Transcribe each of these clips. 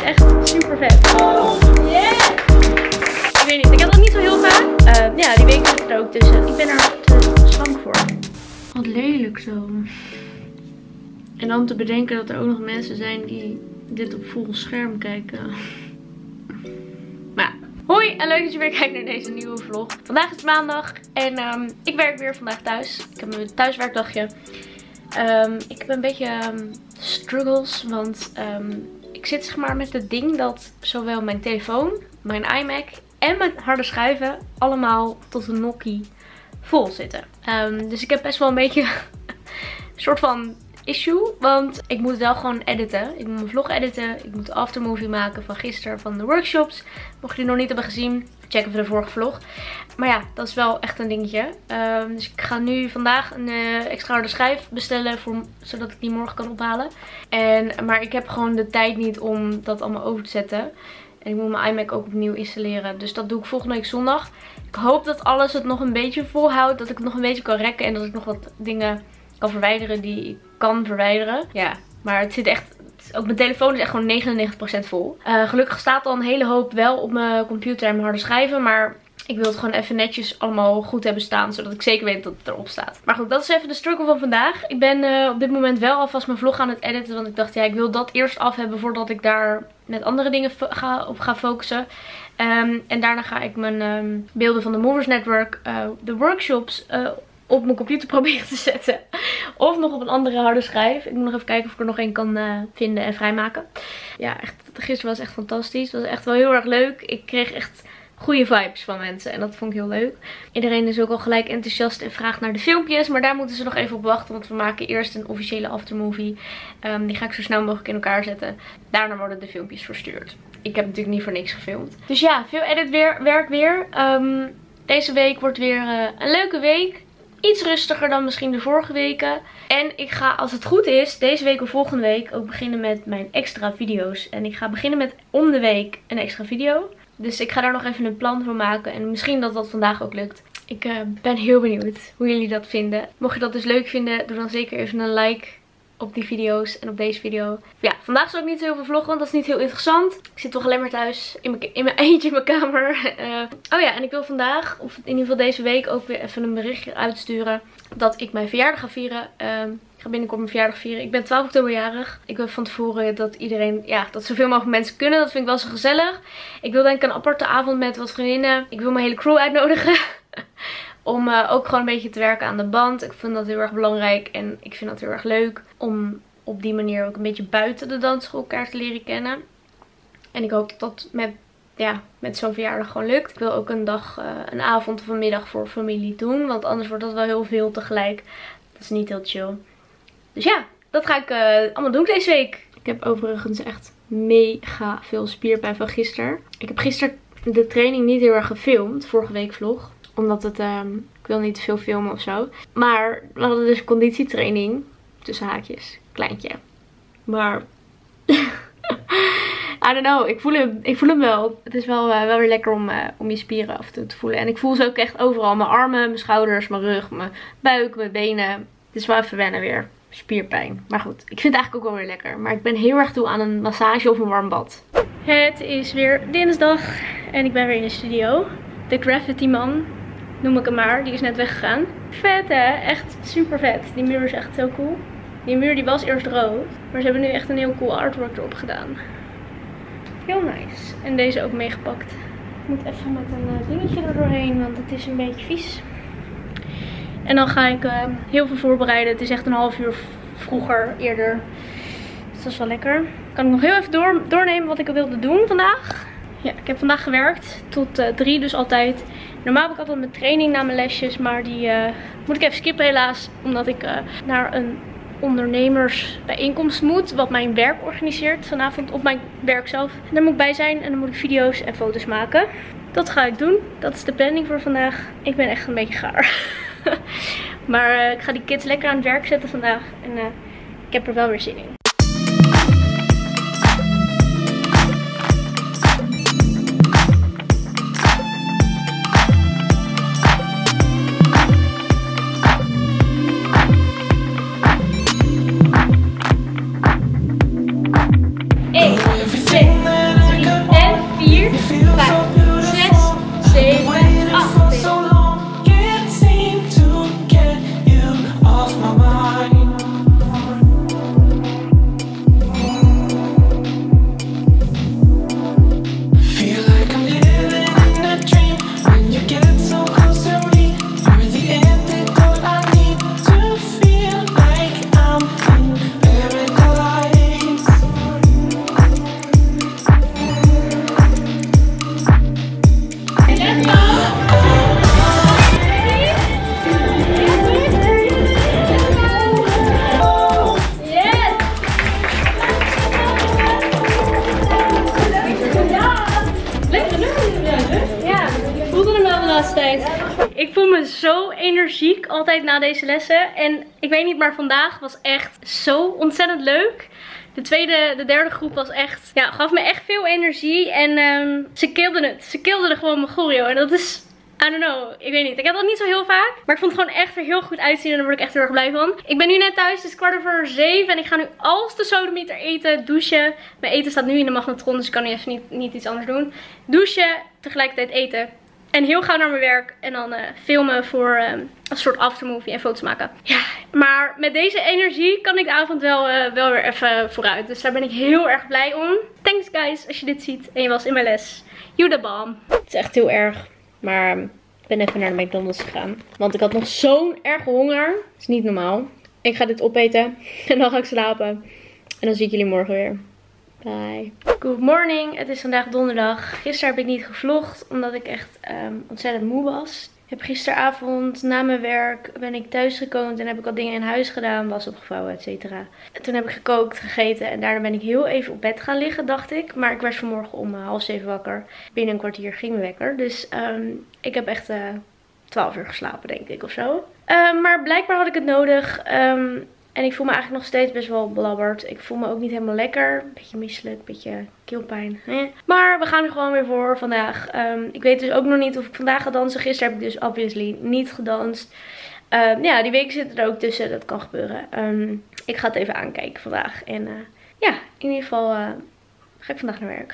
Echt super vet. Yeah! Ik weet niet, ik heb dat niet zo heel vaak. Ja, die week zit er ook tussen. Ik ben er te slank voor. Wat lelijk zo. En dan te bedenken dat er ook nog mensen zijn die dit op vol scherm kijken. Maar ja. Hoi en leuk dat je weer kijkt naar deze nieuwe vlog. Vandaag is het maandag en ik werk weer vandaag thuis. Ik heb mijn thuiswerkdagje. Ik heb een beetje struggles, want ik zit zeg maar met het ding dat zowel mijn telefoon, mijn iMac en mijn harde schijven allemaal tot een nokkie vol zitten. Dus ik heb best wel een beetje een soort van issue, want ik moet wel gewoon editen. Ik moet mijn vlog editen. Ik moet de aftermovie maken van gisteren van de workshops. Mocht je die nog niet hebben gezien, check even de vorige vlog. Maar ja, dat is wel echt een dingetje. Dus ik ga nu vandaag een extra harde schijf bestellen, zodat ik die morgen kan ophalen. Maar ik heb gewoon de tijd niet om dat allemaal over te zetten. En ik moet mijn iMac ook opnieuw installeren. Dus dat doe ik volgende week zondag. Ik hoop dat alles het nog een beetje volhoudt. Dat ik het nog een beetje kan rekken. En dat ik nog wat dingen kan verwijderen die ik kan verwijderen. Ja, maar het zit echt... Ook mijn telefoon is echt gewoon 99% vol. Gelukkig staat al een hele hoop wel op mijn computer en mijn harde schijven. Maar ik wil het gewoon even netjes allemaal goed hebben staan. Zodat ik zeker weet dat het erop staat. Maar goed, dat is even de struggle van vandaag. Ik ben op dit moment wel alvast mijn vlog aan het editen. Want ik dacht, ja, ik wil dat eerst af hebben voordat ik daar met andere dingen op ga focussen. En daarna ga ik mijn beelden van de Movers Network, de workshops, op mijn computer proberen te zetten. Of nog op een andere harde schijf. Ik moet nog even kijken of ik er nog één kan vinden en vrijmaken. Ja, echt, gisteren was echt fantastisch. Het was echt wel heel erg leuk. Ik kreeg echt goede vibes van mensen. En dat vond ik heel leuk. Iedereen is ook al gelijk enthousiast en vraagt naar de filmpjes. Maar daar moeten ze nog even op wachten. Want we maken eerst een officiële aftermovie. Die ga ik zo snel mogelijk in elkaar zetten. Daarna worden de filmpjes verstuurd. Ik heb natuurlijk niet voor niks gefilmd. Dus ja, veel werk weer. Deze week wordt weer een leuke week. Iets rustiger dan misschien de vorige weken. En ik ga, als het goed is, deze week of volgende week ook beginnen met mijn extra video's. En ik ga beginnen met om de week een extra video. Dus ik ga daar nog even een plan voor maken. En misschien dat dat vandaag ook lukt. Ik ben heel benieuwd hoe jullie dat vinden. Mocht je dat dus leuk vinden, doe dan zeker even een like op die video's en op deze video. Ja, vandaag zal ik niet zo heel veel vloggen, want dat is niet heel interessant. Ik zit toch alleen maar thuis in mijn eentje in mijn kamer. Oh ja, en ik wil vandaag, of in ieder geval deze week, ook weer even een berichtje uitsturen dat ik mijn verjaardag ga vieren. Ik ga binnenkort mijn verjaardag vieren. Ik ben 12 oktober jarig. Ik wil van tevoren dat iedereen, ja, dat zoveel mogelijk mensen kunnen. Dat vind ik wel zo gezellig. Ik wil denk ik een aparte avond met wat vriendinnen. Ik wil mijn hele crew uitnodigen. Om ook gewoon een beetje te werken aan de band. Ik vind dat heel erg belangrijk. En ik vind dat heel erg leuk. Om op die manier ook een beetje buiten de dansschool elkaar te leren kennen. En ik hoop dat dat met zo'n verjaardag gewoon lukt. Ik wil ook een dag, een avond of een middag voor familie doen. Want anders wordt dat wel heel veel tegelijk. Dat is niet heel chill. Dus ja, dat ga ik allemaal doen deze week. Ik heb overigens echt mega veel spierpijn van gisteren. Ik heb gisteren de training niet heel erg gefilmd. Vorige week vlog. Omdat het, ik wil niet te veel filmen of zo. Maar we hadden dus conditietraining. Tussen haakjes. Kleintje. Maar I don't know. Ik voel hem wel. Het is wel weer lekker om je spieren af en toe te voelen. En ik voel ze ook echt overal. Mijn armen, mijn schouders, mijn rug, mijn buik, mijn benen. Het is wel even wennen weer. Spierpijn. Maar goed, ik vind het eigenlijk ook wel weer lekker. Maar ik ben heel erg toe aan een massage of een warm bad. Het is weer dinsdag. En ik ben weer in de studio. De Graffiti Man, noem ik hem maar. Die is net weggegaan. Vet hè? Echt super vet. Die muur is echt zo cool. Die muur die was eerst rood. Maar ze hebben nu echt een heel cool artwork erop gedaan. Heel nice. En deze ook meegepakt. Ik moet even met een dingetje er doorheen. Want het is een beetje vies. En dan ga ik heel veel voorbereiden. Het is echt een half uur vroeger, eerder. Dus dat is wel lekker. Kan ik nog heel even doornemen wat ik wilde doen vandaag. Ja, ik heb vandaag gewerkt tot 3, dus altijd. Normaal heb ik altijd mijn training na mijn lesjes, maar die moet ik even skippen helaas. Omdat ik naar een ondernemersbijeenkomst moet, wat mijn werk organiseert vanavond op mijn werk zelf. En daar moet ik bij zijn en dan moet ik video's en foto's maken. Dat ga ik doen. Dat is de planning voor vandaag. Ik ben echt een beetje gaar. Maar ik ga die kids lekker aan het werk zetten vandaag. En ik heb er wel weer zin in. Hey, voel me zo energiek altijd na deze lessen. En ik weet niet, maar vandaag was echt zo ontzettend leuk. De derde groep was echt, ja, gaf me echt veel energie. En ze kilden het. Ze kilden er gewoon mijn choreo. En dat is, I don't know, ik weet niet. Ik heb dat niet zo heel vaak. Maar ik vond het gewoon echt er heel goed uitzien. En daar word ik echt heel erg blij van. Ik ben nu net thuis. Het is 7:15. En ik ga nu als de sodemieter eten, douchen. Mijn eten staat nu in de magnetron. Dus ik kan nu even niet iets anders doen. Douchen, tegelijkertijd eten. En heel gauw naar mijn werk. En dan filmen voor een soort aftermovie en foto's maken. Ja, maar met deze energie kan ik de avond wel weer even vooruit. Dus daar ben ik heel erg blij om. Thanks guys, als je dit ziet en je was in mijn les. You the bomb. Het is echt heel erg. Maar ik ben even naar de McDonald's gegaan. Want ik had nog zo'n erg honger. Dat is niet normaal. Ik ga dit opeten. En dan ga ik slapen. En dan zie ik jullie morgen weer. Bye. Good morning. Het is vandaag donderdag. Gisteren heb ik niet gevlogd. Omdat ik echt ontzettend moe was. Ik heb gisteravond na mijn werk ben ik thuis gekomen. En heb ik al dingen in huis gedaan. Was opgevouwen, et cetera. Toen heb ik gekookt, gegeten. En daarna ben ik heel even op bed gaan liggen, dacht ik. Maar ik werd vanmorgen om 6:30 wakker. Binnen een kwartier ging mijn wekker. Dus ik heb echt 12 uur geslapen, denk ik, of zo. Maar blijkbaar had ik het nodig. En ik voel me eigenlijk nog steeds best wel belabberd. Ik voel me ook niet helemaal lekker. Beetje misselijk, beetje keelpijn. Maar we gaan er gewoon weer voor vandaag. Ik weet dus ook nog niet of ik vandaag ga dansen. Gisteren heb ik dus obviously niet gedanst. Ja, die weken zitten er ook tussen. Dat kan gebeuren. Ik ga het even aankijken vandaag. En ja, in ieder geval ga ik vandaag naar werk.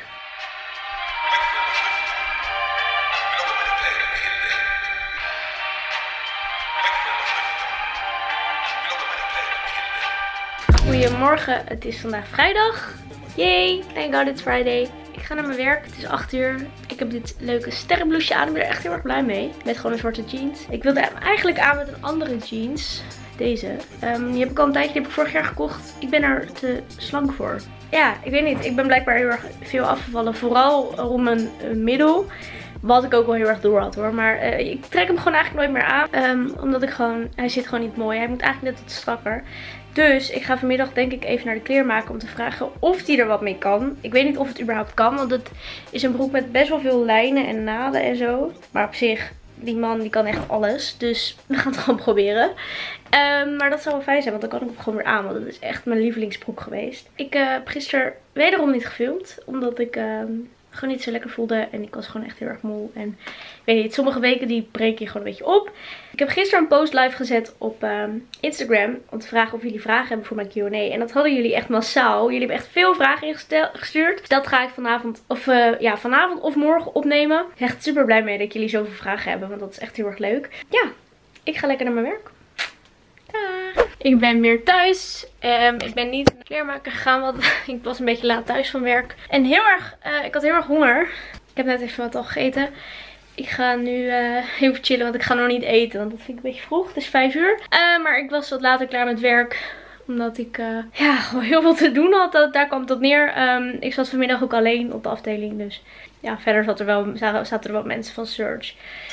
Goedemorgen, het is vandaag vrijdag. Yay, thank god it's Friday. Ik ga naar mijn werk, het is 8 uur. Ik heb dit leuke sterrenblouseje aan, ik ben er echt heel erg blij mee. Met gewoon een zwarte jeans. Ik wilde hem eigenlijk aan met een andere jeans. Deze. Die heb ik al een tijdje, die heb ik vorig jaar gekocht. Ik ben er te slank voor. Ja, ik weet niet, ik ben blijkbaar heel erg veel afgevallen. Vooral rond mijn middel. Wat ik ook wel heel erg door had hoor. Maar ik trek hem gewoon eigenlijk nooit meer aan. Omdat ik gewoon, hij zit gewoon niet mooi. Hij moet eigenlijk net wat strakker. Dus ik ga vanmiddag denk ik even naar de kleermaker om te vragen of die er wat mee kan. Ik weet niet of het überhaupt kan. Want het is een broek met best wel veel lijnen en naden en zo. Maar op zich, die man die kan echt alles. Dus we gaan het gewoon proberen. Maar dat zou wel fijn zijn, want dan kan ik hem gewoon weer aan. Want het is echt mijn lievelingsbroek geweest. Ik heb gisteren wederom niet gefilmd. Omdat ik gewoon niet zo lekker voelde. En ik was gewoon echt heel erg moe. En ik weet niet, sommige weken die breek je gewoon een beetje op. Ik heb gisteren een post live gezet op Instagram. Om te vragen of jullie vragen hebben voor mijn Q&A. En dat hadden jullie echt massaal. Jullie hebben echt veel vragen ingestuurd. Dus dat ga ik vanavond of morgen opnemen. Ik ben echt super blij mee dat jullie zoveel vragen hebben. Want dat is echt heel erg leuk. Ja, ik ga lekker naar mijn werk. Daag. Ik ben weer thuis. Ik ben niet naar de kleermaker gegaan, want ik was een beetje laat thuis van werk. En ik had heel erg honger. Ik heb net even wat al gegeten. Ik ga nu even chillen, want ik ga nog niet eten. Want dat vind ik een beetje vroeg. Het is 5 uur. Maar ik was wat later klaar met werk. Omdat ik gewoon heel veel te doen had. Daar kwam het op neer. Ik zat vanmiddag ook alleen op de afdeling. Dus ja, verder zaten er wel mensen van Surge.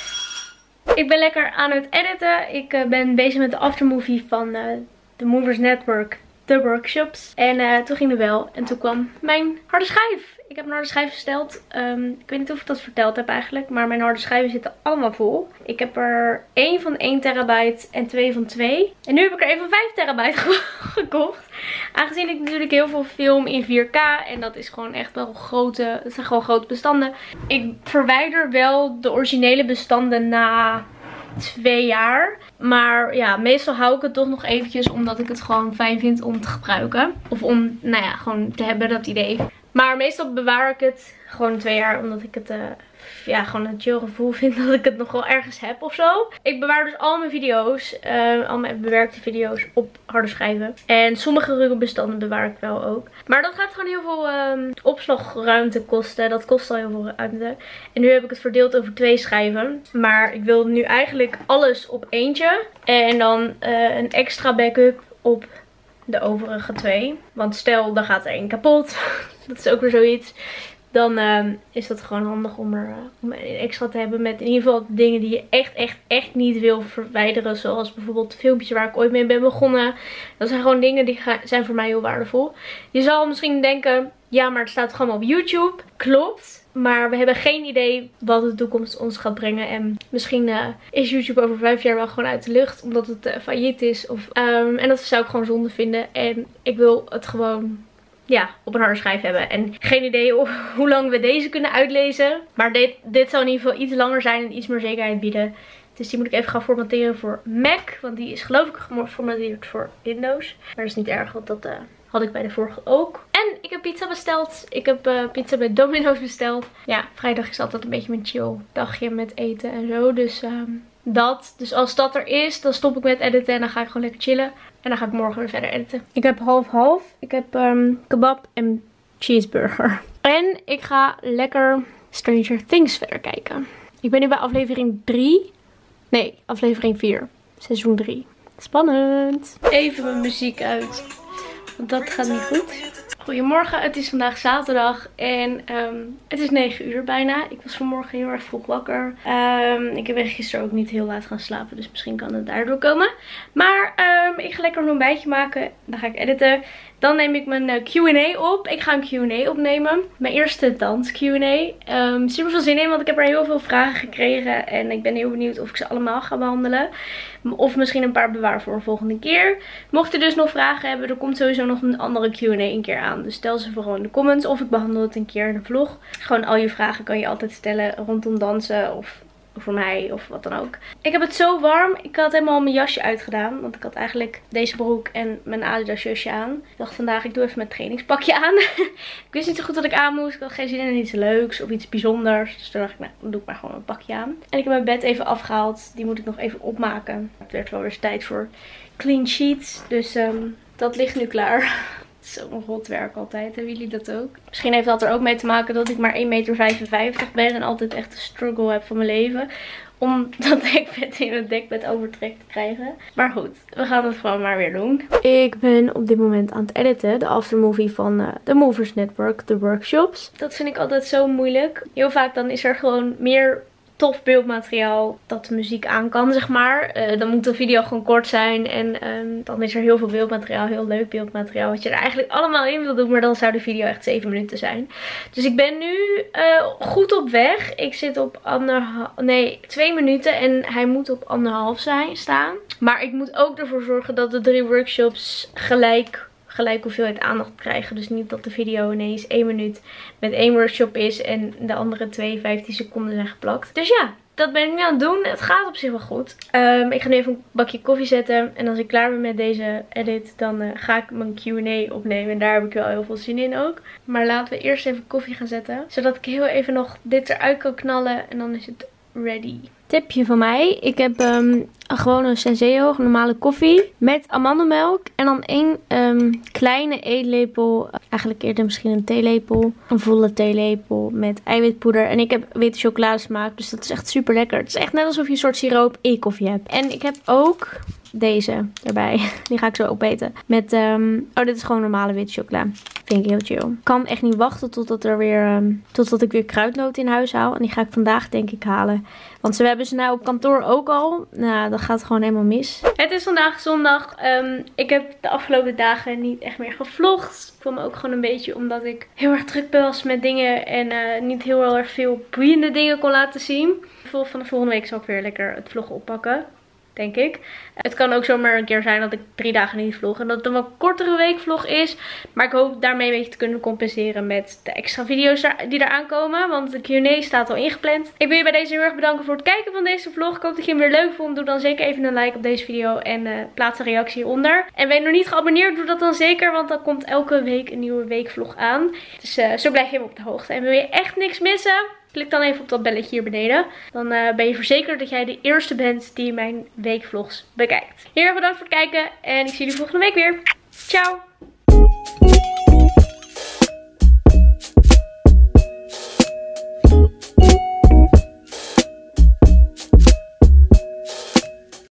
Ik ben lekker aan het editen. Ik ben bezig met de aftermovie van The Movers Network, The Workshops. En toen ging de bel en toen kwam mijn harde schijf. Ik heb een harde schijf besteld. Ik weet niet of ik dat verteld heb eigenlijk. Maar mijn harde schijven zitten allemaal vol. Ik heb er 1 van 1 terabyte en 2 van 2. En nu heb ik er 1 van 5 terabyte gekocht. Aangezien ik natuurlijk heel veel film in 4K. En dat is gewoon echt wel grote. Het zijn gewoon grote bestanden. Ik verwijder wel de originele bestanden na 2 jaar. Maar ja, meestal hou ik het toch nog eventjes. Omdat ik het gewoon fijn vind om te gebruiken. Of om, nou ja, gewoon te hebben dat idee. Maar meestal bewaar ik het gewoon 2 jaar. Omdat ik het gewoon een chill gevoel vind dat ik het nog wel ergens heb of zo. Ik bewaar dus al mijn video's. Al mijn bewerkte video's op harde schijven. En sommige ruwe bestanden bewaar ik wel ook. Maar dat gaat gewoon heel veel opslagruimte kosten. Dat kost al heel veel ruimte. En nu heb ik het verdeeld over 2 schijven. Maar ik wil nu eigenlijk alles op eentje. En dan een extra backup op de overige 2. Want stel, dan gaat er 1 kapot. Dat is ook weer zoiets. Dan is dat gewoon handig om een extra te hebben met in ieder geval dingen die je echt niet wil verwijderen. Zoals bijvoorbeeld het filmpje waar ik ooit mee ben begonnen. Dat zijn gewoon dingen die zijn voor mij heel waardevol. Je zal misschien denken, ja maar het staat gewoon op YouTube. Klopt. Maar we hebben geen idee wat de toekomst ons gaat brengen. En misschien is YouTube over 5 jaar wel gewoon uit de lucht. Omdat het failliet is. En dat zou ik gewoon zonde vinden. En ik wil het gewoon op een harde schijf hebben. En geen idee hoe lang we deze kunnen uitlezen. Maar dit zal in ieder geval iets langer zijn en iets meer zekerheid bieden. Dus die moet ik even gaan formateren voor Mac. Want die is geloof ik geformateerd voor Windows. Maar dat is niet erg, want dat had ik bij de vorige ook. En ik heb pizza besteld. Ik heb pizza bij Domino's besteld. Ja, vrijdag is altijd een beetje mijn chill dagje met eten en zo. Dus Dus als dat er is, dan stop ik met editen en dan ga ik gewoon lekker chillen. En dan ga ik morgen weer verder editen. Ik heb half-half. Ik heb kebab en cheeseburger. En ik ga lekker Stranger Things verder kijken. Ik ben nu bij aflevering 3. Nee, aflevering 4. Seizoen 3. Spannend. Even mijn muziek uit. Want dat gaat niet goed. Goedemorgen, het is vandaag zaterdag en het is 9 uur bijna. Ik was vanmorgen heel erg vroeg wakker. Ik ben gisteren ook niet heel laat gaan slapen, dus misschien kan het daardoor komen. Maar ik ga lekker een ontbijtje maken. Dan ga ik editen. Dan neem ik mijn Q&A op. Ik ga een Q&A opnemen. Mijn eerste dans Q&A. Super veel zin in, want ik heb er heel veel vragen gekregen. En ik ben heel benieuwd of ik ze allemaal ga behandelen. Of misschien een paar bewaar voor een volgende keer. Mocht je dus nog vragen hebben, er komt sowieso nog een andere Q&A een keer aan. Dus stel ze vooral in de comments. Of ik behandel het een keer in de vlog. Gewoon al je vragen kan je altijd stellen rondom dansen of voor mij of wat dan ook. Ik heb het zo warm. Ik had helemaal mijn jasje uitgedaan. Want ik had eigenlijk deze broek en mijn Adidas jasje aan. Ik dacht vandaag, ik doe even mijn trainingspakje aan. Ik wist niet zo goed wat ik aan moest. Ik had geen zin in iets leuks of iets bijzonders. Dus toen dacht ik, nou, dan doe ik maar gewoon een pakje aan. En ik heb mijn bed even afgehaald. Die moet ik nog even opmaken. Het werd wel weer eens tijd voor clean sheets. Dus dat ligt nu klaar. Zo'n rot werk altijd. Hebben jullie dat ook? Misschien heeft dat er ook mee te maken dat ik maar 1,55 meter ben. En altijd echt een struggle heb van mijn leven. Om dat dekbed in het dekbed overtrek te krijgen. Maar goed, we gaan het gewoon maar weer doen. Ik ben op dit moment aan het editen. De aftermovie van de Movers Network. De workshops. Dat vind ik altijd zo moeilijk. Heel vaak dan is er gewoon meer tof beeldmateriaal dat de muziek aan kan, zeg maar. Dan moet de video gewoon kort zijn. En dan is er heel veel beeldmateriaal. Heel leuk beeldmateriaal. Wat je er eigenlijk allemaal in wil doen. Maar dan zou de video echt 7 minuten zijn. Dus ik ben nu goed op weg. Ik zit op 2 minuten. En hij moet op 1,5 staan. Maar ik moet ook ervoor zorgen dat de 3 workshops gelijk hoeveelheid aandacht krijgen. Dus niet dat de video ineens 1 minuut met 1 workshop is en de andere 15 seconden zijn geplakt. Dus ja, dat ben ik nu aan het doen. Het gaat op zich wel goed. Ik ga nu even een bakje koffie zetten. En als ik klaar ben met deze edit, dan ga ik mijn Q&A opnemen. En daar heb ik wel heel veel zin in ook. Maar laten we eerst even koffie gaan zetten. Zodat ik heel even nog dit eruit kan knallen. En dan is het ready. Tipje van mij. Ik heb gewoon een Senseo, normale koffie. Met amandelmelk. En dan 1 kleine eetlepel. Eigenlijk eerder misschien een theelepel. Een volle theelepel met eiwitpoeder. En ik heb witte chocoladesmaak. Dus dat is echt super lekker. Het is echt net alsof je een soort siroop koffie hebt. En ik heb ook deze erbij. Die ga ik zo opeten. Met, dit is gewoon normale witte chocola. Vind ik heel chill. Ik kan echt niet wachten totdat ik weer kruidnoten in huis haal. En die ga ik vandaag denk ik halen. Want we hebben ze nou op kantoor ook al. Nou, dat gaat gewoon helemaal mis. Het is vandaag zondag. Ik heb de afgelopen dagen niet echt meer gevlogd. Ik voel me ook gewoon een beetje omdat ik heel erg druk was met dingen. En niet heel erg veel boeiende dingen kon laten zien. Van de volgende week zal ik weer lekker het vloggen oppakken. Denk ik. Het kan ook zomaar een keer zijn dat ik 3 dagen niet vlog. En dat het een wat kortere weekvlog is. Maar ik hoop daarmee een beetje te kunnen compenseren met de extra video's die eraan komen. Want de Q&A staat al ingepland. Ik wil je bij deze heel erg bedanken voor het kijken van deze vlog. Ik hoop dat je hem weer leuk vond. Doe dan zeker even een like op deze video. En plaats een reactie hieronder. En ben je nog niet geabonneerd, doe dat dan zeker. Want dan komt elke week een nieuwe weekvlog aan. Dus zo blijf je op de hoogte. En wil je echt niks missen? Klik dan even op dat belletje hier beneden. Dan ben je verzekerd dat jij de eerste bent die mijn weekvlogs bekijkt. Heel erg bedankt voor het kijken. En ik zie jullie volgende week weer. Ciao!